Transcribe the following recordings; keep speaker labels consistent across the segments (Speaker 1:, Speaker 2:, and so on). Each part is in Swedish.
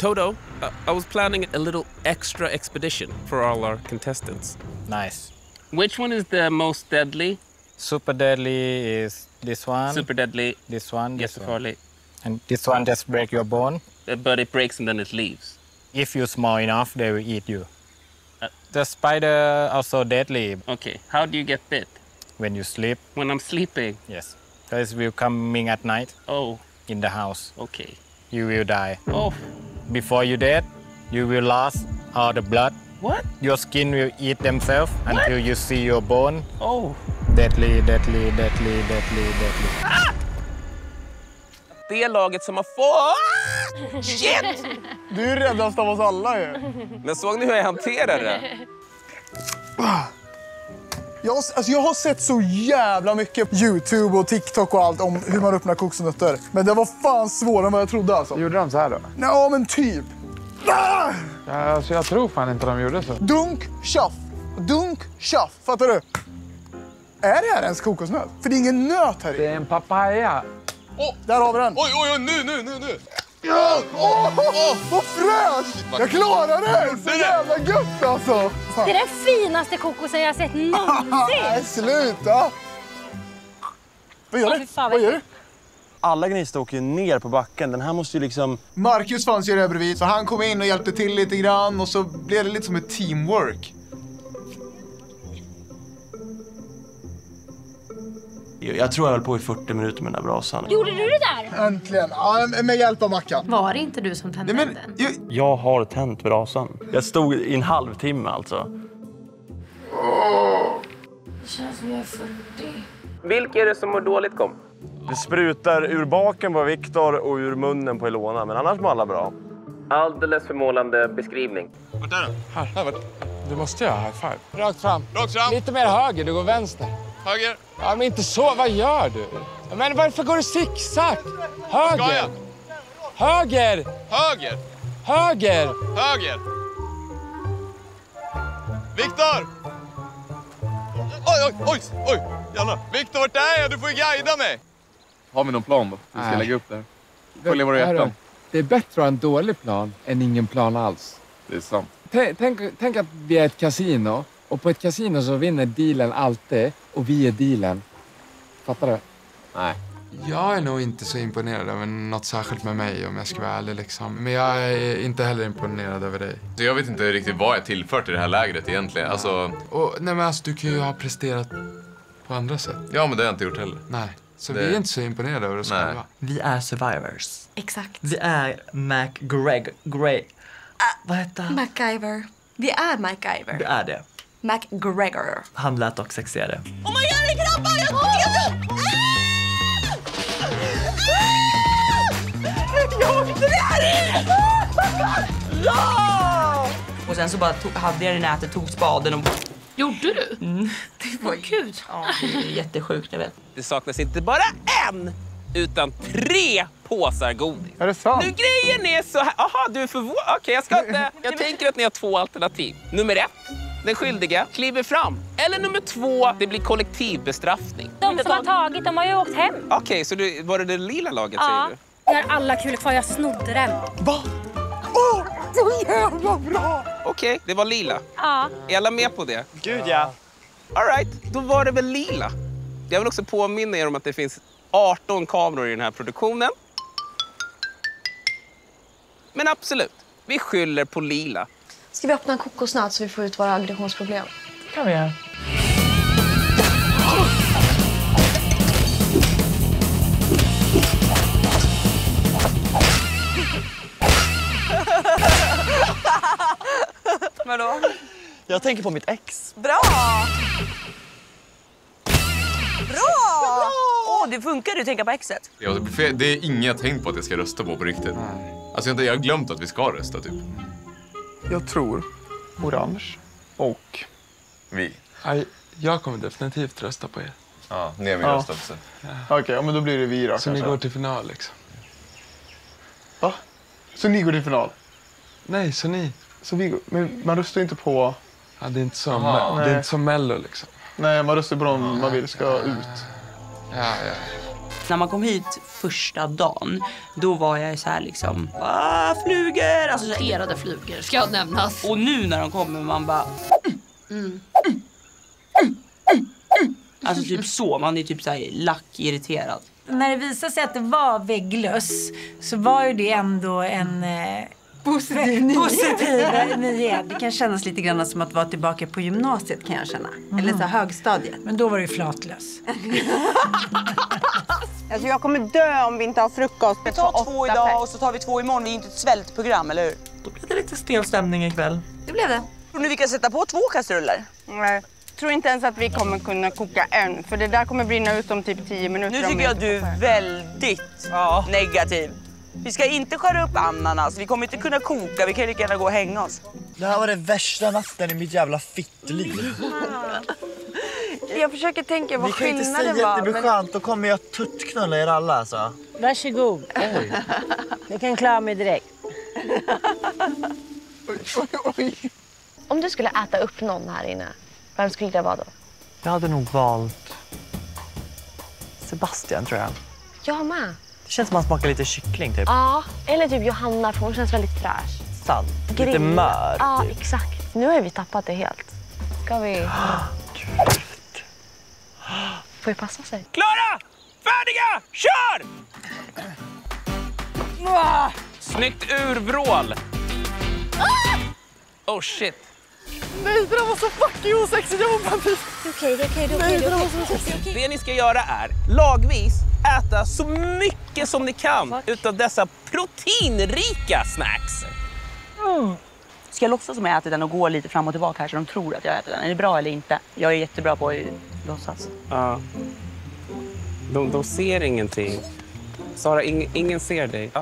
Speaker 1: Toto, I was planning a little extra expedition for all our contestants.
Speaker 2: Nice.
Speaker 1: Which one is the most deadly?
Speaker 2: Super deadly is this one.
Speaker 1: Super deadly.
Speaker 2: This one. This one.
Speaker 1: Jättefarlig.
Speaker 2: And this one just break your bone.
Speaker 1: But it breaks and then it leaves.
Speaker 2: If you're small enough, they will eat you. The spider also deadly.
Speaker 1: Okay, how do you get bit?
Speaker 2: When you sleep.
Speaker 1: When I'm sleeping?
Speaker 2: Yes. Because it will coming at night.
Speaker 1: Oh.
Speaker 2: In the house.
Speaker 1: Okay.
Speaker 2: You will die.
Speaker 1: Oh.
Speaker 2: Before you dead, you will lose all the blood.
Speaker 1: What?
Speaker 2: Your skin will eat themselves until you see your bone.
Speaker 1: Oh.
Speaker 2: Deadly, deadly, deadly, deadly, deadly.
Speaker 1: Ah! Det laget som har fått... Shit!
Speaker 3: Du är räddast av oss alla ju.
Speaker 1: Men såg ni hur jag hanterar det?
Speaker 3: Jag har sett så jävla mycket YouTube och TikTok och allt om hur man öppnar kokosnötter. Men det var fan svårare än vad jag trodde alltså.
Speaker 4: Gjorde de så här då?
Speaker 3: Ja, men typ. Ah!
Speaker 4: Ja, alltså jag tror fan inte de gjorde så.
Speaker 3: Dunk, tjaff. Dunk, tjaff. Fattar du? Är det här ens kokosnöt? För det är ingen nöt här i.
Speaker 4: Det är en papaya.
Speaker 3: Där har vi den.
Speaker 5: Oj, nu!
Speaker 3: Ja! Vad fräscht! Jag klarar det! Så jävla gött alltså!
Speaker 6: Det är den finaste kokosen jag har sett någonsin!
Speaker 3: Sluta! Vad gör du? Vad gör du?
Speaker 7: Alla gnistor åker ju ner på backen. Den här måste ju liksom...
Speaker 3: Marcus fanns ju där bredvid, så han kom in och hjälpte till lite grann. Och så blev det lite som ett teamwork.
Speaker 7: Jag tror jag höll på i 40 minuter med den där brasan.
Speaker 6: Gjorde du det där?
Speaker 3: Äntligen! Ja, med hjälp av Mackan.
Speaker 6: Var det inte du som tände den?
Speaker 7: Jag har tänt brasan. Jag stod i en halvtimme alltså.
Speaker 6: Det känns som jag är 40.
Speaker 1: Vilka är det som mår dåligt, kom?
Speaker 7: Det sprutar ur baken på Viktor och ur munnen på Ilona. Men annars mår alla bra.
Speaker 1: Alldeles för målande beskrivning.
Speaker 5: Vart är den?
Speaker 4: Här vart. Du måste göra high five. Rakt fram.
Speaker 5: Rakt fram.
Speaker 4: Lite mer höger, du går vänster.
Speaker 5: Höger.
Speaker 4: Ja, men inte så. Vad gör du? Men varför går du zigzag? Höger.
Speaker 5: Ska jag?
Speaker 4: Höger.
Speaker 5: Höger.
Speaker 4: Höger.
Speaker 5: Höger. Viktor! Oj! Jävlar. Viktor, vart är jag? Du får ju guida mig. Har vi någon plan då? Vi ska lägga upp där. Följa våra hjärtan.
Speaker 4: Det är bättre att ha en dålig plan än ingen plan alls.
Speaker 5: Det är sant.
Speaker 4: Tänk att vi är ett kasino. Och på ett kasino så vinner dealen alltid. Och vi är dealen. Fattar du?
Speaker 5: Nej.
Speaker 4: Jag är nog inte så imponerad över något särskilt med mig om jag ska vara ärlig liksom. Men jag är inte heller imponerad över dig.
Speaker 5: Så jag vet inte riktigt vad jag tillfört i det här lägret egentligen. Alltså...
Speaker 4: Nej men alltså du kan ju ha presterat på andra sätt.
Speaker 5: Ja, men det har jag inte gjort heller.
Speaker 4: Nej. Så vi är inte så imponerade över oss själva.
Speaker 8: Vi är survivors.
Speaker 6: Exakt.
Speaker 8: Vi är vad heter han?
Speaker 6: MacGyver. Vi är MacGyver.
Speaker 8: Vi är det.
Speaker 6: MacGregor.
Speaker 8: Han lät dock sexigare.
Speaker 6: Oh my god, grabbar! Jag ska
Speaker 8: Ja! Och sen så bara hade jag i nätet, tog spaden och...
Speaker 6: Gjorde du?
Speaker 8: Det var kul. Ja, det är jättesjukt, jag vet.
Speaker 1: Det saknas inte bara en, utan 3 påsar godis.
Speaker 3: Är det sant?
Speaker 1: Nu grejen är så här... Aha, du är förvånad. Okej, jag tänker att ni har 2 alternativ. Nummer 1, den skyldiga kliver fram. Eller nummer 2, det blir kollektivbestraffning.
Speaker 6: De som har tagit, de har ju åkt hem.
Speaker 1: Okej, så var det lila laget, säger du?
Speaker 6: Jag har alla kulor kvar, jag snodde den.
Speaker 3: Va? Så jävla bra!
Speaker 1: Okej, det var lila.
Speaker 6: Ja.
Speaker 1: Är alla med på det?
Speaker 7: Gud ja.
Speaker 1: All right, då var det väl lila. Jag vill också påminna er om att det finns 18 kameror i den här produktionen. Men absolut, vi skyller på lila.
Speaker 9: Ska vi öppna en kokosnöt så vi får ut våra aggressionsproblem?
Speaker 8: Kan vi göra.
Speaker 9: Vadå?
Speaker 8: Jag tänker på mitt ex.
Speaker 9: Bra! Bra! Åh, det funkar du tänker på exet.
Speaker 5: Ja, det är inget jag tänkt på att jag ska rösta på riktigt. Alltså jag har glömt att vi ska rösta typ.
Speaker 4: Jag tror orange och
Speaker 5: Vi.
Speaker 4: jag kommer definitivt rösta på er.
Speaker 5: Ja, ni har vi röstat på sig.
Speaker 3: Okej, men då blir det vi då.
Speaker 4: Så ni går till final liksom.
Speaker 3: Va? Så ni går till final?
Speaker 4: Nej, så ni.
Speaker 3: Så vi går... Men man röstar inte på...
Speaker 4: Ja, det är inte som, det är inte som Mello liksom.
Speaker 3: Nej, man röstar på dem man vill ska ut.
Speaker 4: Ja.
Speaker 9: När man kom hit första dagen, då var jag så här liksom, flugor! Alltså
Speaker 6: Terade flugor, ska nämnas.
Speaker 9: Och nu när de kommer, man bara... Alltså typ så, man är typ så här lackirriterad.
Speaker 10: När det visade sig att det var vägglöss så var ju det ändå en positiv nyhet. Det kan kännas lite grann som att vara tillbaka på gymnasiet, kan jag känna. Eller så här högstadiet. Men då var det ju flatlös.
Speaker 11: Alltså jag kommer dö om vi inte har frukost.
Speaker 9: Vi tar 2 idag och så tar vi 2 imorgon. Det är inte ett svältprogram, eller hur? Då blir det lite stel stämning ikväll.
Speaker 11: Det blev det.
Speaker 9: Tror ni vi kan sätta på 2 kastruller?
Speaker 11: Nej. Jag tror inte ens att vi kommer kunna koka en. För det där kommer brinna ut om typ 10 minuter.
Speaker 9: Nu tycker jag att du är väldigt negativ. Vi ska inte skära upp ananas. Vi kommer inte kunna koka. Vi kan lika gärna gå och hänga oss.
Speaker 12: Det här var det värsta natten i mitt jävla fittliv.
Speaker 11: Jag försöker tänka vad skillnaden var.
Speaker 12: Vi kan inte säga att det blir skönt. Då kommer jag tuttknulla er alla alltså.
Speaker 13: Varsågod.
Speaker 12: Oj.
Speaker 13: Du kan klara mig direkt.
Speaker 14: Om du skulle äta upp någon här inne, vem skulle det vara då?
Speaker 15: Jag hade nog valt Sebastian, tror jag.
Speaker 14: Jag med.
Speaker 15: Det känns som att man smakar lite kyckling typ.
Speaker 14: Ja, eller typ Johanna, för hon känns väldigt fräsch.
Speaker 15: Sant. Lite mör.
Speaker 14: Ja,
Speaker 15: typ.
Speaker 14: exakt. Nu har vi tappat det helt. Ska vi... Får ju passa sig.
Speaker 1: Klara! Färdiga! Kör! Snyggt urvrål. Oh shit.
Speaker 3: Nej, det där var så fucking osexigt. Jag var bara...
Speaker 14: Okej.
Speaker 1: Det ni ska göra är lagvis äta så mycket som ni kan utav dessa proteinrika snacks.
Speaker 9: Ska jag låtsas som jag äter den och gå lite fram och tillbaka här så de tror att jag äter den? Är det bra eller inte? Jag är jättebra på att låtsas.
Speaker 1: Ja. De ser ingenting. Sara, ingen ser dig.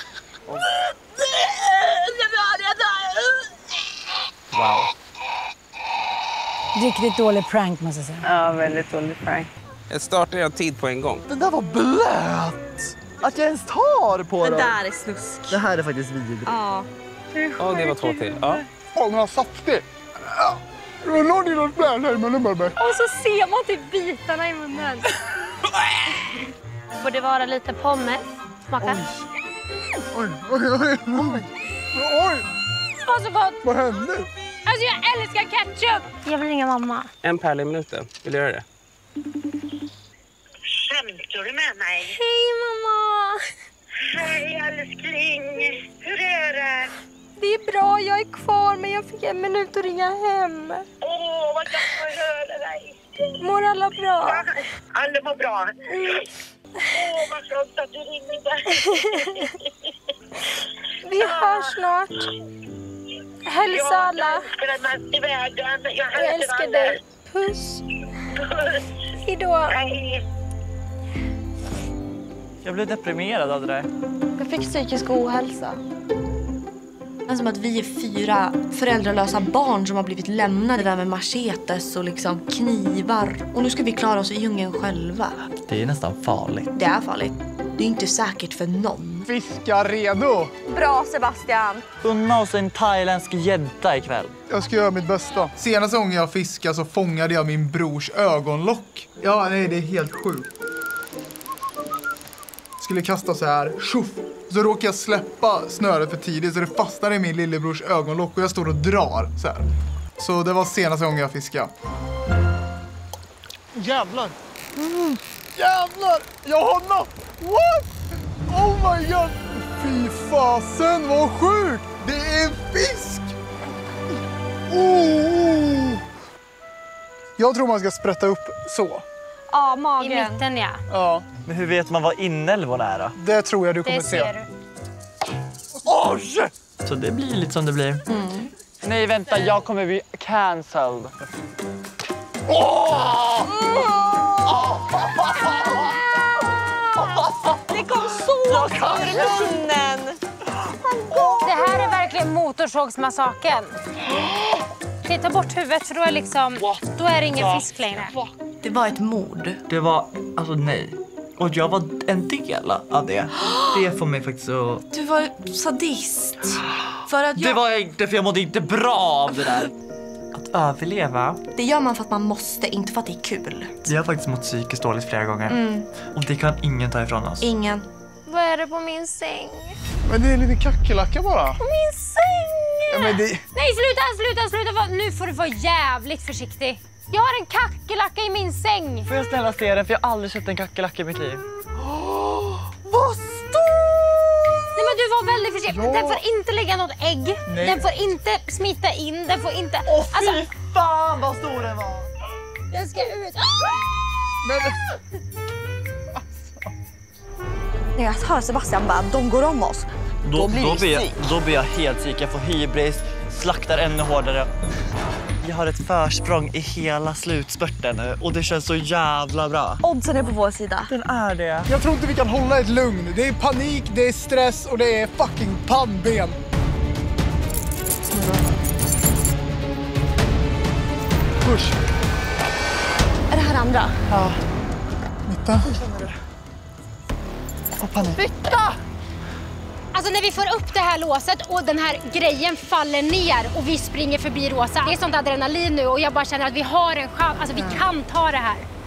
Speaker 1: Wow.
Speaker 10: Riktigt dålig prank, måste jag säga.
Speaker 11: Ja, väldigt dålig prank.
Speaker 1: Jag startar en tid på en gång.
Speaker 12: Den där var blöt! Att jag ens tar på den.
Speaker 11: Det där är snusk.
Speaker 12: Det här är faktiskt vidrigt.
Speaker 11: Ja.
Speaker 1: Ja, det var 2 till. Ja.
Speaker 3: Åh, den var saftig. Det var någon i något blöd här i munnen med mig.
Speaker 6: Och så ser man typ bitarna i munnen. Får det vara lite pommes? Smaka.
Speaker 3: Oj.
Speaker 6: Var så gott.
Speaker 3: Vad hände?
Speaker 6: Alltså jag älskar ketchup. Jag vill ringa mamma.
Speaker 1: En pärla i minuten. Vill du göra det?
Speaker 16: Skämtar du med mig?
Speaker 6: Hej mamma.
Speaker 16: Hej älskling. Hur är det?
Speaker 6: Det är bra, jag är kvar men jag fick 1 minut att ringa hem.
Speaker 16: Åh, vad kan jag höra dig?
Speaker 6: Mår alla bra?
Speaker 16: Alla mår bra. Åh, vad skönt att du ringde.
Speaker 6: Vi hörs snart. Hälsa alla.
Speaker 16: Jag älskar dig mest i världen.
Speaker 6: Jag älskar dig. Puss. Hejdå.
Speaker 16: Hej.
Speaker 15: Jag blev deprimerad av det där.
Speaker 14: Jag fick psykisk ohälsa.
Speaker 17: Det är som att vi är 4 föräldralösa barn som har blivit lämnade där med machetes och liksom knivar. Och nu ska vi klara oss i djungeln själva.
Speaker 15: Det är nästan farligt.
Speaker 17: Det är farligt. Det är inte säkert för någon.
Speaker 3: Fiska redo!
Speaker 11: Bra Sebastian.
Speaker 15: Unna oss en thailändsk gädda ikväll.
Speaker 3: Jag ska göra mitt bästa. Senaste gången jag fiskade så fångade jag min brors ögonlock. Ja, nej, det är helt sjukt. Skulle kasta så här, tjoff. Så råkar jag släppa snöret för tidigt så det fastnar i min lillebrors ögonlock och jag står och drar så här. Så det var senaste gången jag fiskade. Jävlar! Jävlar! Jag har något! What? Oh my god! Fy fasen, vad sjukt! Det är en fisk! Oh. Jag tror man ska sprätta upp så.
Speaker 6: Ja, magen. I mitten, ja.
Speaker 3: Ja.
Speaker 15: Men hur vet man vad inälvor är då?
Speaker 3: Det tror jag du kommer
Speaker 6: det
Speaker 3: se.
Speaker 6: Ser du.
Speaker 3: Oj!
Speaker 15: Så det blir lite som det blir.
Speaker 4: Nej, vänta, jag kommer bli cancelled.
Speaker 11: Det kom så ur munnen.
Speaker 6: Det här är verkligen motorsågsmassaken. Okej, ta bort huvudet för då är det ingen fisk längre.
Speaker 17: Det var ett mord.
Speaker 15: Det var, alltså nej. Och jag var en del av det. Det får mig faktiskt att...
Speaker 17: Du var sadist. För att
Speaker 15: Det var jag inte, för jag mådde inte bra av det där. Att överleva.
Speaker 17: Det gör man för att man måste, inte för att det är kul.
Speaker 15: Vi har faktiskt mått psykiskt dåligt flera gånger. Och det kan ingen ta ifrån oss.
Speaker 17: Ingen.
Speaker 6: Vad är det på min säng?
Speaker 3: Men det är en liten kackerlacka bara.
Speaker 6: På min säng!
Speaker 3: Ja, men det...
Speaker 6: Nej, sluta. Nu får du vara jävligt försiktig. Jag har en kackerlacka i min säng.
Speaker 15: Får jag snälla se den? För jag har aldrig sett en kackerlacka i mitt liv.
Speaker 3: Vad stor!
Speaker 6: Nej, men du var väldigt försiktig. Ja. Den får inte lägga något ägg. Nej. Den får inte smita in. Den får inte...
Speaker 15: Fy fan vad stor den var!
Speaker 6: Den ska ut.
Speaker 3: Men...
Speaker 18: När jag hör Sebastian bara, de går om oss.
Speaker 15: Då blir jag helt psyk. Jag får hybris, slaktar ännu hårdare. Jag har ett försprång i hela slutspurten nu och det känns så jävla bra.
Speaker 18: Oddsen är på vår sida.
Speaker 15: Den är det.
Speaker 3: Jag tror inte vi kan hålla ett lugn. Det är panik, det är stress och det är fucking pannben. Push.
Speaker 18: Är det här andra?
Speaker 3: Ja. Mitta.
Speaker 15: Och panik.
Speaker 6: Flytta! Alltså när vi får upp det här låset och den här grejen faller ner och vi springer förbi Rosa. Det är sånt adrenalin nu och jag bara känner att vi har en chans. Alltså vi kan ta det här.